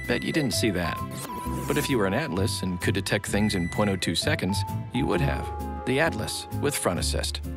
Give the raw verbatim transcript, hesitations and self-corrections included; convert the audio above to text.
Bet you didn't see that. But if you were an Atlas and could detect things in zero point zero two seconds, you would have. The Atlas with Front Assist.